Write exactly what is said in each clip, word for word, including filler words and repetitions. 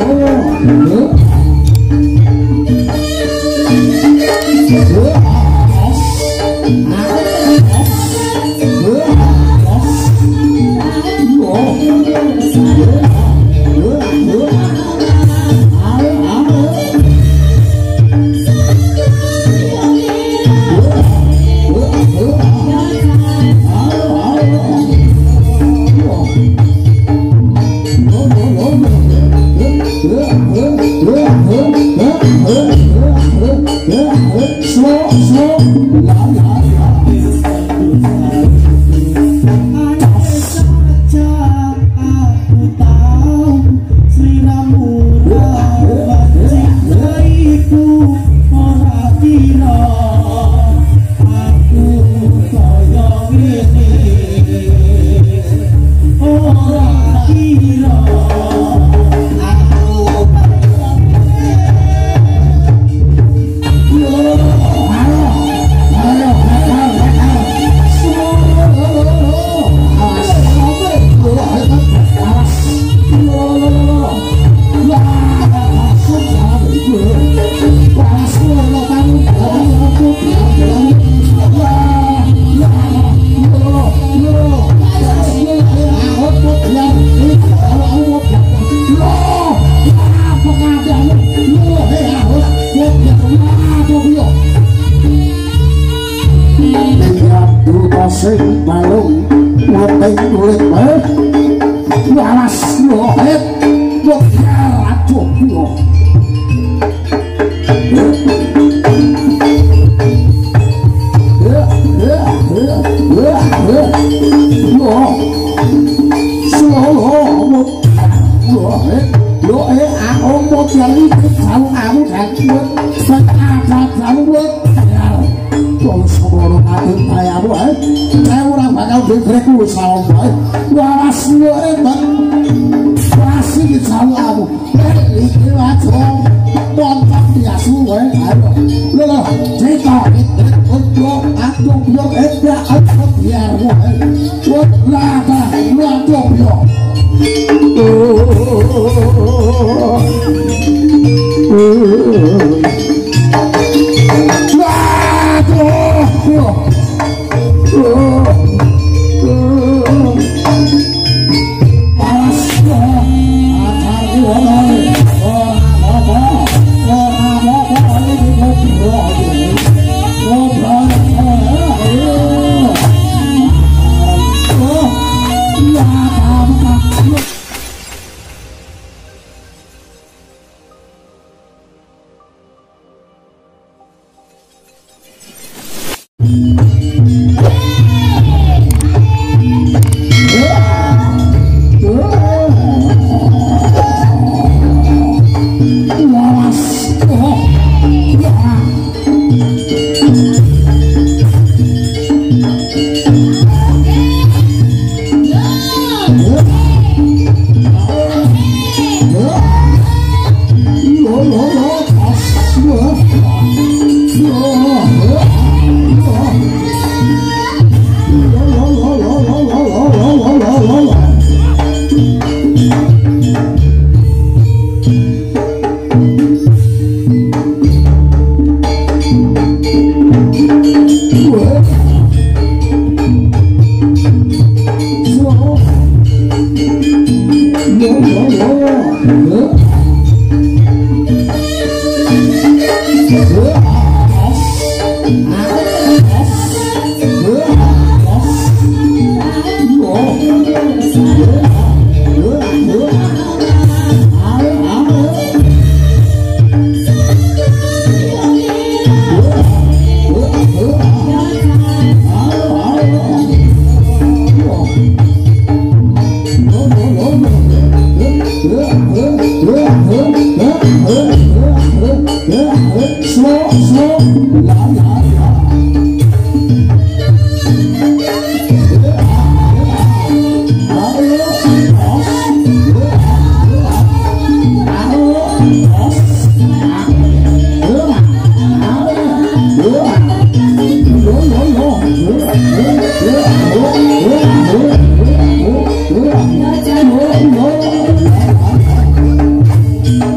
Hãy subscribe cho kênh Ghiền Mì Gõ để không bỏ lỡ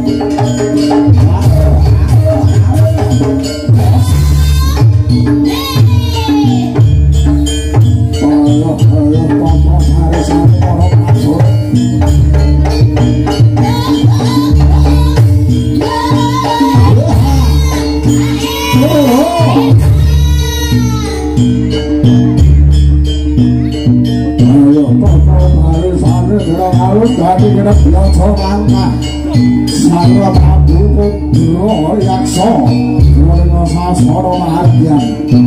ya langkah sarwa Prabu Kudro yaksa Rena sasana mahargyan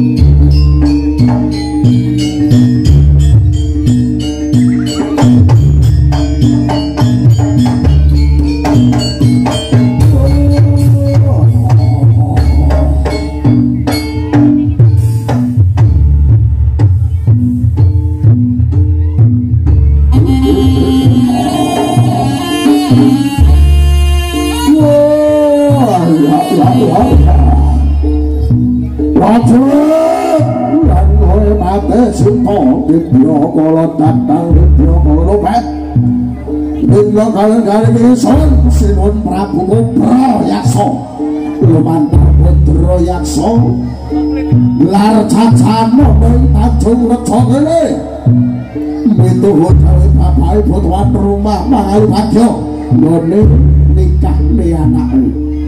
Bila kali-kali son Sinun Prabu Kudro yaksa lumantar Kudro yaksa lar cacana Tanjung Reja kene mituhut kali bapak ibu tuan rumah mangalu bagyo ngene nikah li anakku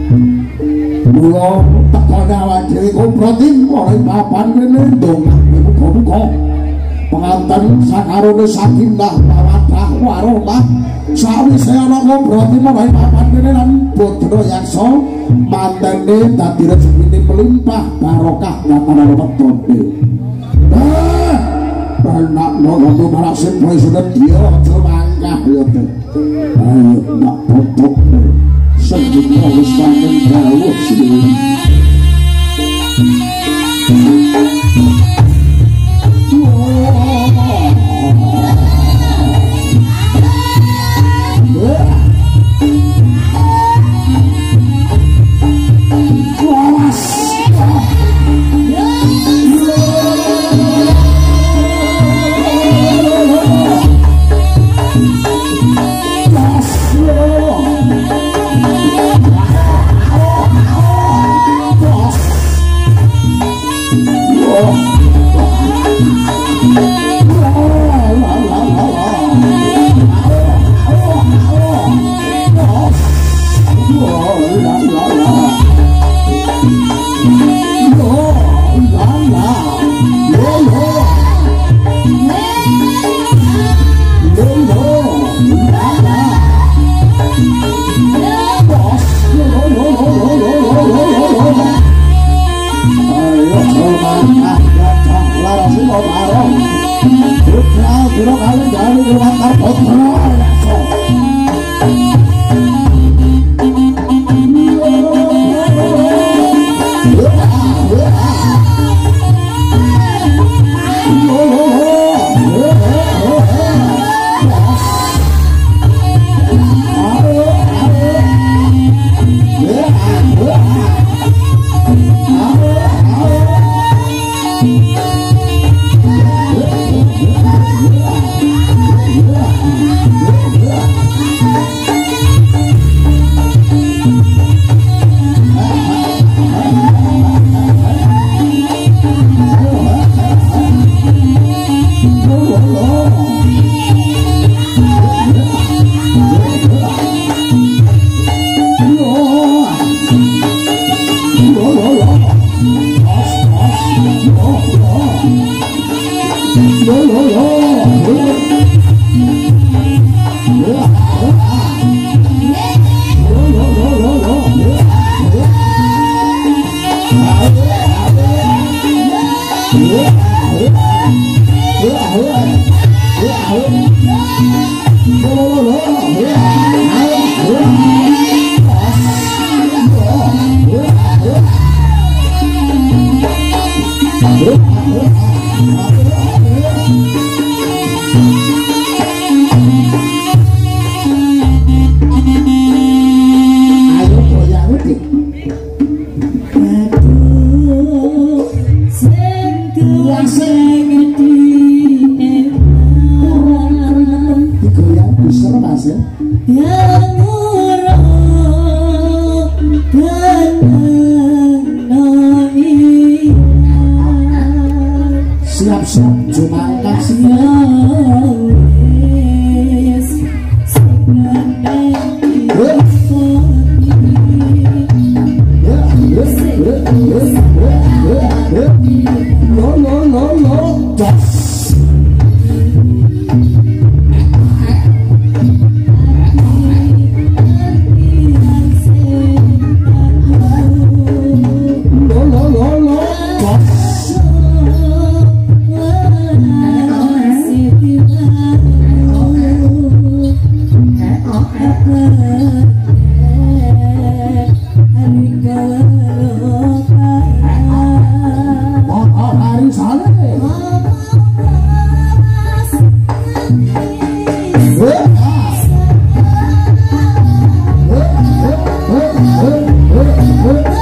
mula tekone awak dhewe Kudro timur papan kene ndongak muga-muga penganten sakarone sakinah mawaddah warahmah sawise ana Kudro timur papan kene lan Kudro yaksa mantene dadi rezekine melimpah barokah datane wetone ah anak ngono marasin presiden dia aja mangkah ya teh ayo nak potok sing wis kangen dawuh sih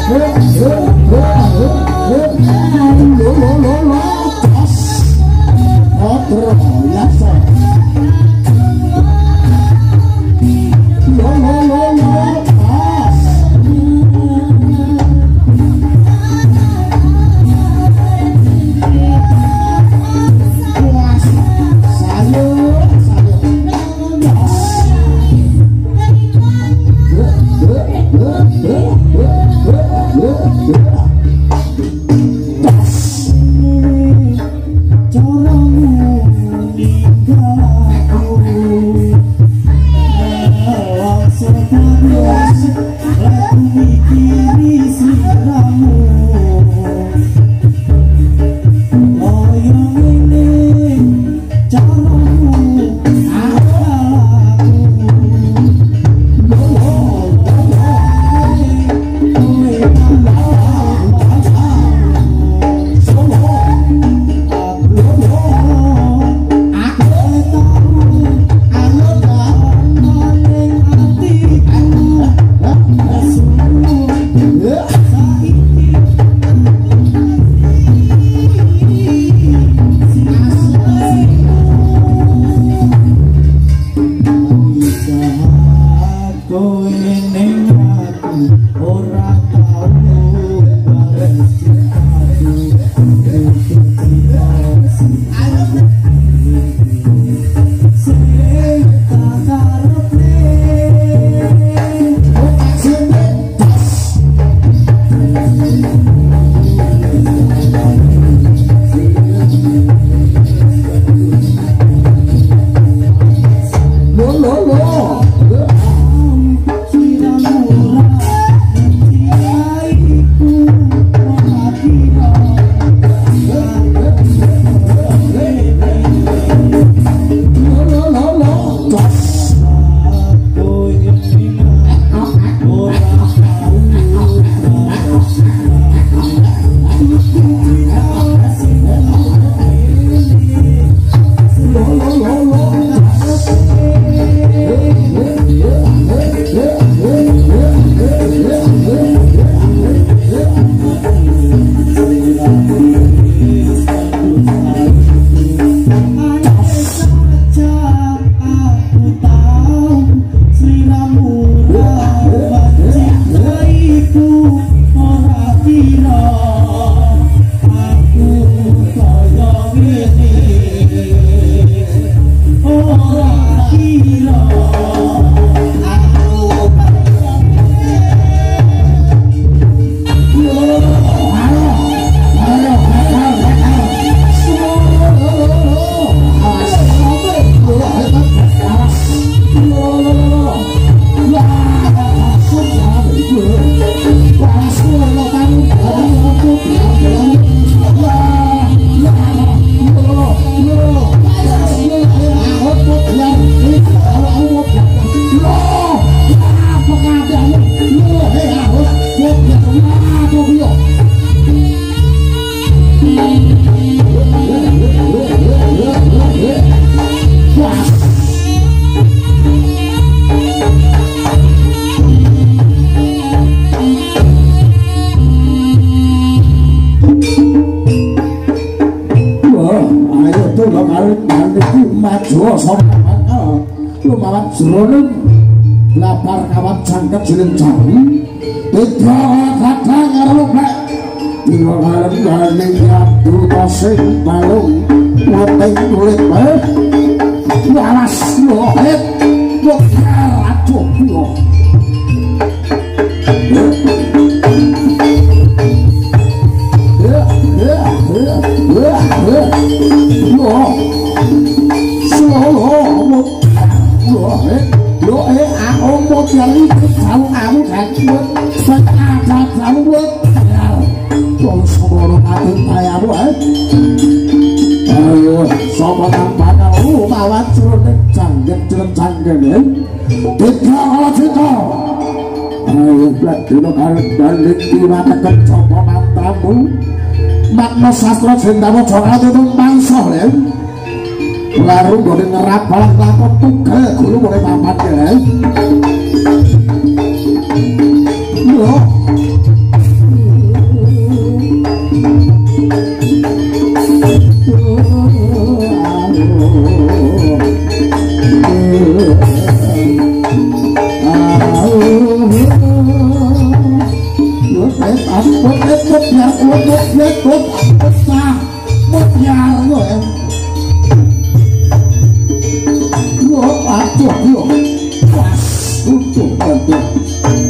lumawan jroning lapar kawat jangkep jeneng jawi beda kata karo lupek dina kalen atu sing balung ngopeng kulit bae walas lohet kok ratu yo ya ya ya ya yo solo lho eh aku mau cari tahu kamu kan buat ada kamu buat kalau semua orang kayamu eh ayo sama tanpa kamu bawa curut canggih curut canggih eh kita kalau kita ayo berat dulu harus balik di mata kecoba mantramu makna sastra cintamu coba itu bangsa ya lalu boleh ngerap balak lakon tunggal guru boleh papat ya lho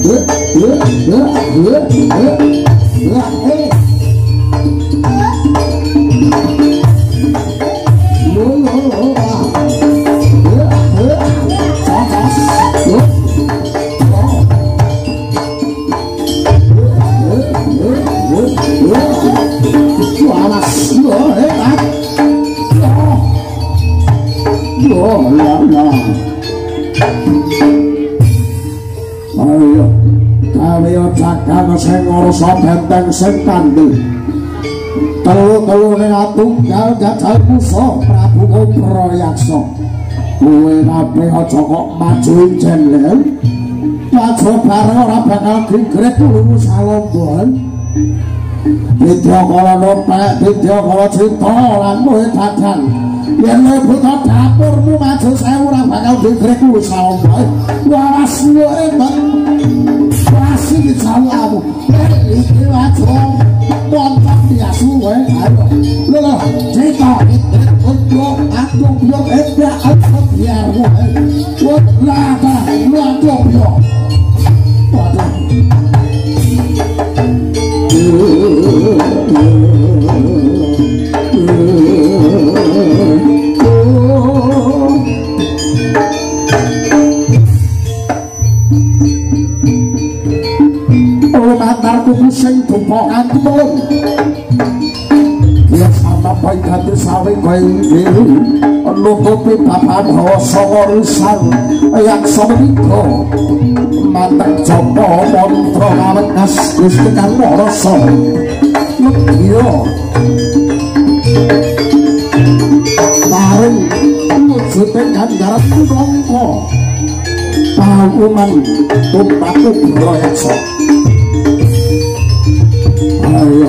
Ayo, kaliyo cakang sing ngursa benteng sing kandel. Telu-telu ning tunggal jajal musa Prabu Kumprayaksa. Kowe kabeh aja kok maju jenel. Maju bareng ora bakal digret lurus salombon. Vidya kala nopek, vidya kala cita lan kowe dadan. Yen buta dapurmu maju sewu ora bakal digret lurus salombon. Waras luwe ben. Wasih salamu. Iki maju montok biasu wae. Ayo. Lho, cita untuk aku yo eda aku biar wae. Wot lata, lata yo. Waduh. Matar kuku sing dupokan tumun ya sama baik hati sawi kain diri nutupi papan sanga rusan yang semiko matang jopo montro ngawekas Gusti Kang Rasa Megya bareng wujute ganjaran punangka pauman tumpaku Kumprayaksa. Ayo.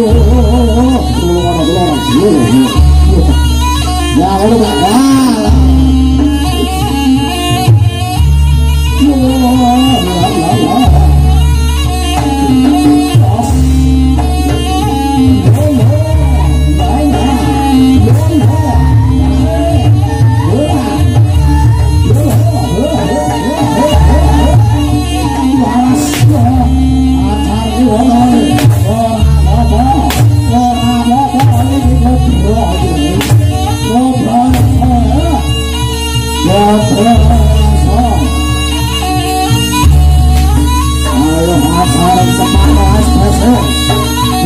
Ya, udah,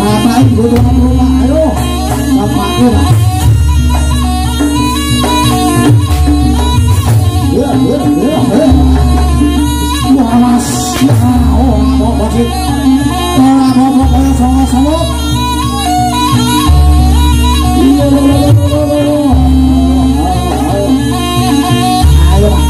Ngapain gue dalam rumah, ayo ngapain lah. Ya, ya, ya, ya. Malas, ya, oh, mau balik, oh, mau balik, sama-sama. Iya, ayo, ayo.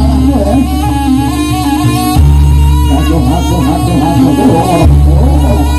Oh,